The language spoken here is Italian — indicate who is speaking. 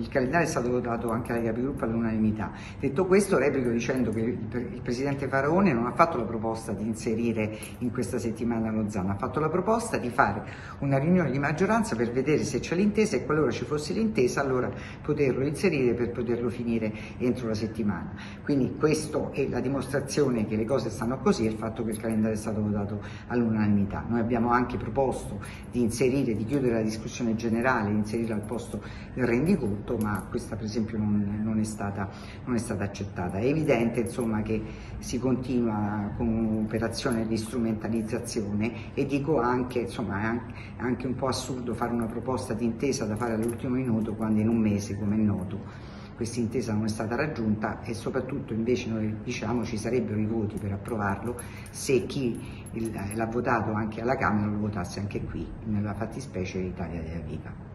Speaker 1: il calendario è stato votato anche ai capigruppo all'unanimità. Detto questo, replico dicendo che il Presidente Faraone non ha fatto la proposta di inserire in questa settimana Lozano, ha fatto la proposta di fare una riunione di maggioranza per vedere se c'è l'intesa e qualora ci fosse l'intesa allora poterlo inserire per poterlo finire entro la settimana. Quindi questo è la dimostrazione che le cose stanno così, è il fatto che il calendario è stato votato all'unanimità. Noi abbiamo anche proposto di inserire, di chiudere la discussione generale, di inserirla al posto del rendiconto, ma questa per esempio non è stata accettata. È evidente insomma che si continua con un'operazione di strumentalizzazione e dico anche, insomma, è anche un po' assurdo fare una proposta di intesa da fare all'ultimo minuto quando in un mese, come è noto, questa intesa non è stata raggiunta e soprattutto invece noi diciamo ci sarebbero i voti per approvarlo se chi l'ha votato anche alla Camera lo votasse anche qui, nella fattispecie Italia Viva.